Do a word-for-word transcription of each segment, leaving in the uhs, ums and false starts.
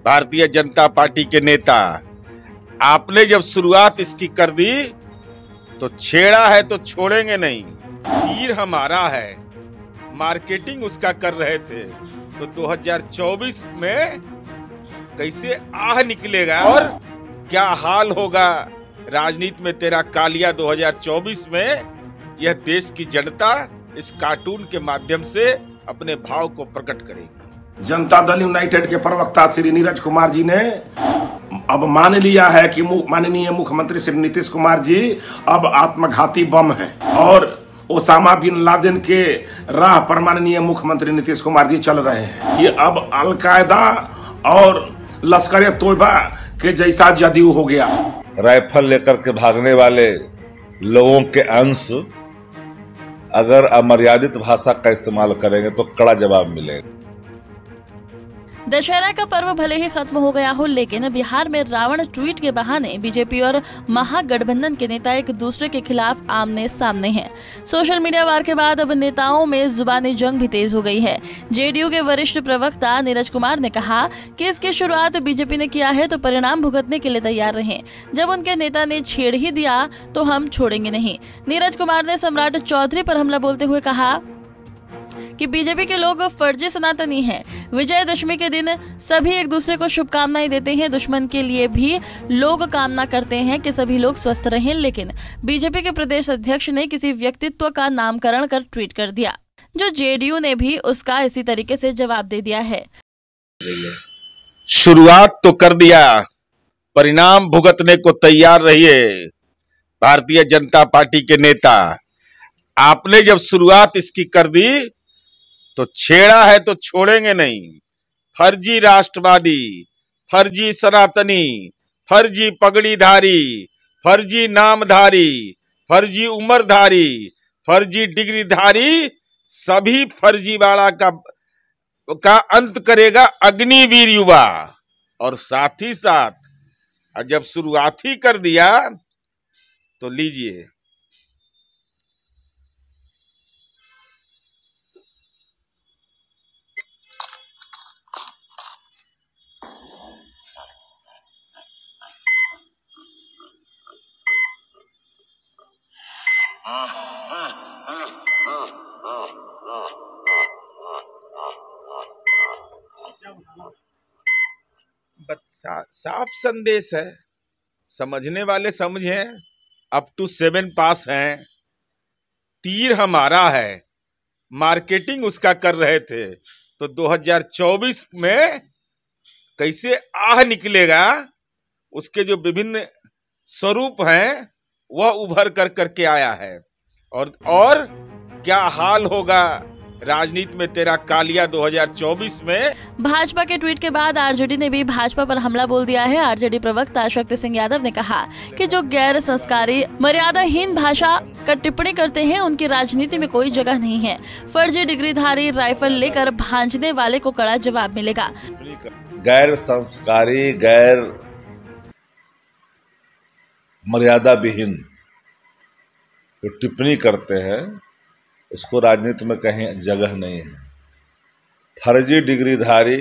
Bharatiya Janata party के नेता, आपने जब शुरुआत इसकी कर दी तो छेड़ा है तो छोड़ेंगे नहीं। तीर हमारा है, मार्केटिंग उसका कर रहे थे तो दो हज़ार चौबीस में कैसे आह निकलेगा और क्या हाल होगा राजनीति में तेरा कालिया दो हज़ार चौबीस में। यह देश की जनता इस कार्टून के माध्यम से अपने भाव को प्रकट करेगी। जनता दल यूनाइटेड के प्रवक्ता श्री नीरज कुमार जी ने अब मान लिया है कि माननीय मुख्यमंत्री श्री नीतीश कुमार जी अब आत्मघाती बम हैं और ओसामा बिन लादेन के राह पर माननीय मुख्यमंत्री नीतीश कुमार जी चल रहे हैं कि अब अलकायदा और लश्कर ए तोयबा के जैसा जदयू हो गया। राइफल लेकर के भागने वाले लोगों के अंश अगर अमर्यादित भाषा का इस्तेमाल करेंगे तो कड़ा जवाब मिलेगा। दशहरा का पर्व भले ही खत्म हो गया हो, लेकिन बिहार में रावण ट्वीट के बहाने बीजेपी और महागठबंधन के नेता एक दूसरे के खिलाफ आमने सामने हैं। सोशल मीडिया वार के बाद अब नेताओं में जुबानी जंग भी तेज हो गई है। जेडीयू के वरिष्ठ प्रवक्ता नीरज कुमार ने कहा कि इसकी शुरुआत बीजेपी ने किया है तो परिणाम भुगतने के लिए तैयार रहें। जब उनके नेता ने छेड़ ही दिया तो हम छोड़ेंगे नहीं। नीरज कुमार ने सम्राट चौधरी पर हमला बोलते हुए कहा कि बीजेपी के लोग फर्जी सनातनी हैं। विजयदशमी के दिन सभी एक दूसरे को शुभकामनाएं देते हैं। दुश्मन के लिए भी लोग कामना करते हैं कि सभी लोग स्वस्थ रहें, लेकिन बीजेपी के प्रदेश अध्यक्ष ने किसी व्यक्तित्व का नामकरण कर ट्वीट कर दिया, जो जेडीयू ने भी उसका इसी तरीके से जवाब दे दिया है। शुरुआत तो कर दिया, परिणाम भुगतने को तैयार रहिए। भारतीय जनता पार्टी के नेता, आपने जब शुरुआत इसकी कर दी तो छेड़ा है तो छोड़ेंगे नहीं। फर्जी राष्ट्रवादी, फर्जी सनातनी, फर्जी पगड़ीधारी, फर्जी नामधारी, फर्जी उम्रधारी, फर्जी डिग्रीधारी, सभी फर्जीवाड़ा का का अंत करेगा अग्निवीर युवा। और साथ ही साथ जब शुरुआत ही कर दिया तो लीजिए, साफ संदेश है, समझने वाले समझें। अप टू सेवन पास हैं। तीर हमारा है, मार्केटिंग उसका कर रहे थे तो दो हज़ार चौबीस में कैसे आह निकलेगा, उसके जो विभिन्न स्वरूप हैं वह उभर कर करके आया है। और और क्या हाल होगा राजनीति में तेरा कालिया दो हज़ार चौबीस में। भाजपा के ट्वीट के बाद आरजेडी ने भी भाजपा पर हमला बोल दिया है। आरजेडी प्रवक्ता शक्ति सिंह यादव ने कहा कि जो गैर संस्कारी मर्यादाहीन भाषा का टिप्पणी करते हैं उनकी राजनीति में कोई जगह नहीं है। फर्जी डिग्रीधारी राइफल लेकर भांजने वाले को कड़ा जवाब मिलेगा। गैर संस्कारी, गैर मर्यादा विहीन जो टिप्पणी करते हैं उसको राजनीति में कहीं जगह नहीं है। फर्जी डिग्रीधारी,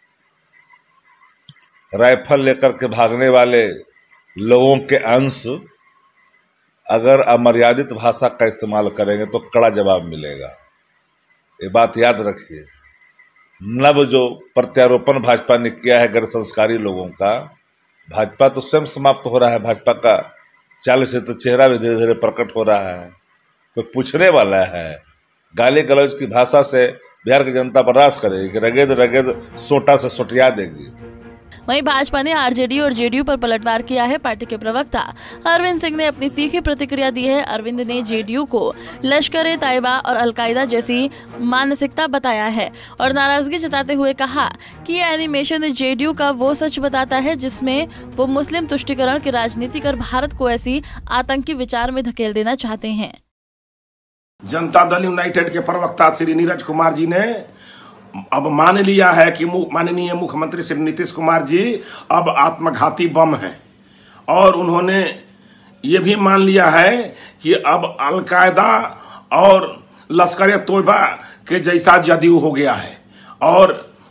राइफल लेकर के भागने वाले लोगों के अंश अगर अमर्यादित भाषा का इस्तेमाल करेंगे तो कड़ा जवाब मिलेगा। ये बात याद रखिए। नव जो प्रत्यारोपण भाजपा ने किया है गैर संस्कारी लोगों का, भाजपा तो स्वयं समाप्त हो रहा है। भाजपा का चालीस से तो चेहरा भी धीरे धीरे प्रकट हो रहा है। तो पूछने वाला है, गाली गलौज की भाषा से बिहार की जनता बर्दाश्त करेगी कि रगेद रगेद सोटा से सोटिया देगी। वहीं भाजपा ने आरजेडी और जेडीयू पर पलटवार किया है। पार्टी के प्रवक्ता अरविंद सिंह ने अपनी तीखी प्रतिक्रिया दी है। अरविंद ने जेडीयू को लश्कर ए तैयबा और अलकायदा जैसी मानसिकता बताया है और नाराजगी जताते हुए कहा कि ये एनिमेशन जेडीयू का वो सच बताता है जिसमें वो मुस्लिम तुष्टीकरण की राजनीति कर भारत को ऐसी आतंकी विचार में धकेल देना चाहते हैं। जनता दल यूनाइटेड के प्रवक्ता श्री नीरज कुमार जी ने अब मान लिया है कि माननीय मुख्यमंत्री श्री नीतीश कुमार जी अब आत्मघाती बम हैं और उन्होंने ये भी मान लिया है कि अब अलकायदा और लश्कर ए तोयबा के जैसा जदयू हो गया है और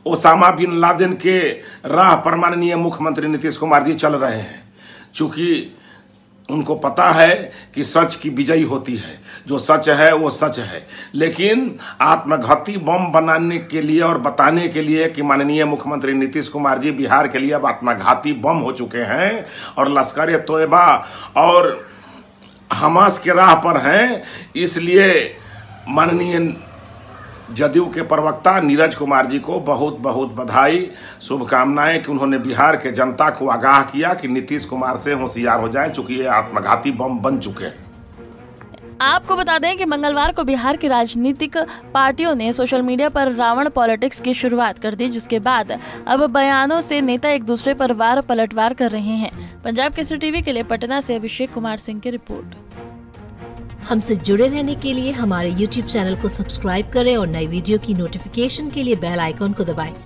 ओसामा बिन लादेन के राह पर माननीय मुख्यमंत्री नीतीश कुमार जी चल रहे हैं। चूंकि उनको पता है कि सच की विजयी होती है, जो सच है वो सच है। लेकिन आत्मघाती बम बनाने के लिए और बताने के लिए कि माननीय मुख्यमंत्री नीतीश कुमार जी बिहार के लिए अब आत्मघाती बम हो चुके हैं और लश्कर तोयबा और हमास के राह पर हैं, इसलिए माननीय जदयू के प्रवक्ता नीरज कुमार जी को बहुत बहुत बधाई, शुभकामनाएं कि उन्होंने बिहार के जनता को आगाह किया कि नीतीश कुमार से होशियार हो जाएं, चूंकि ये आत्मघाती बम बन चुके हैं। आपको बता दें कि मंगलवार को बिहार की राजनीतिक पार्टियों ने सोशल मीडिया पर रावण पॉलिटिक्स की शुरुआत कर दी, जिसके बाद अब बयानों से नेता एक दूसरे पर वार पलटवार कर रहे हैं। पंजाब केसरी टीवी के लिए पटना से अभिषेक कुमार सिंह की रिपोर्ट। हमसे जुड़े रहने के लिए हमारे यूट्यूब चैनल को सब्सक्राइब करें और नई वीडियो की नोटिफिकेशन के लिए बेल आइकॉन को दबाएं।